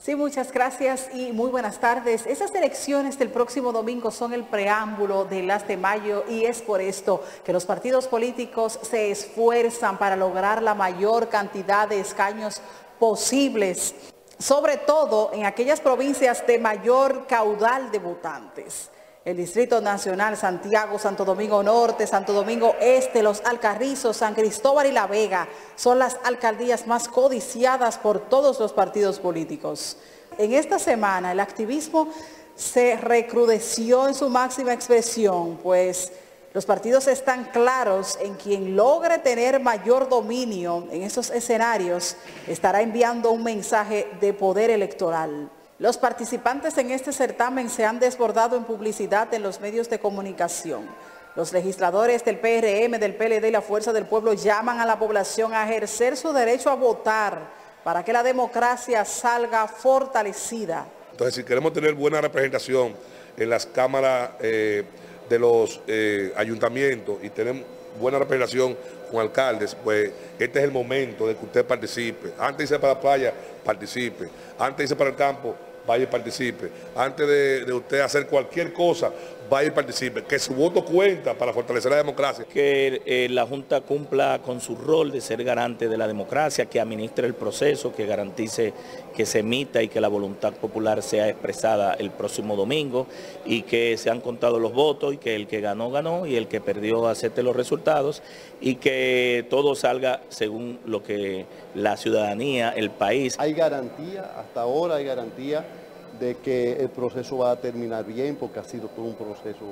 Sí, muchas gracias y muy buenas tardes. Esas elecciones del próximo domingo son el preámbulo de las de mayo y es por esto que los partidos políticos se esfuerzan para lograr la mayor cantidad de escaños posibles, sobre todo en aquellas provincias de mayor caudal de votantes. El Distrito Nacional, Santiago, Santo Domingo Norte, Santo Domingo Este, Los Alcarrizos, San Cristóbal y La Vega son las alcaldías más codiciadas por todos los partidos políticos. En esta semana el activismo se recrudeció en su máxima expresión, pues los partidos están claros en quien logre tener mayor dominio en esos escenarios estará enviando un mensaje de poder electoral. Los participantes en este certamen se han desbordado en publicidad en los medios de comunicación. Los legisladores del PRM, del PLD y la Fuerza del Pueblo llaman a la población a ejercer su derecho a votar para que la democracia salga fortalecida. Entonces, si queremos tener buena representación en las cámaras de los ayuntamientos y tener buena representación con alcaldes, pues este es el momento de que usted participe. Antes de irse para la playa, participe. Antes de irse para el campo, vaya y participe. Antes de usted hacer cualquier cosa, vaya y participe. Que su voto cuenta para fortalecer la democracia. Que la Junta cumpla con su rol de ser garante de la democracia, que administre el proceso, que garantice que se emita y que la voluntad popular sea expresada el próximo domingo y que se han contado los votos y que el que ganó, ganó y el que perdió acepte los resultados y que todo salga según lo que la ciudadanía, el país. Hay garantía, hasta ahora hay garantía de que el proceso va a terminar bien porque ha sido todo un proceso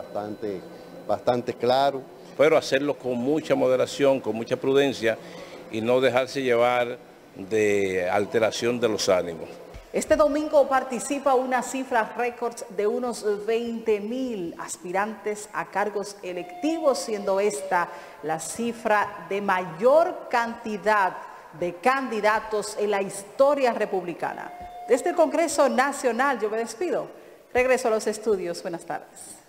bastante claro. Pero hacerlo con mucha moderación, con mucha prudencia y no dejarse llevar de alteración de los ánimos. Este domingo participa una cifra récord de unos 20,000 aspirantes a cargos electivos, siendo esta la cifra de mayor cantidad de candidatos en la historia republicana. Desde el Congreso Nacional yo me despido. Regreso a los estudios. Buenas tardes.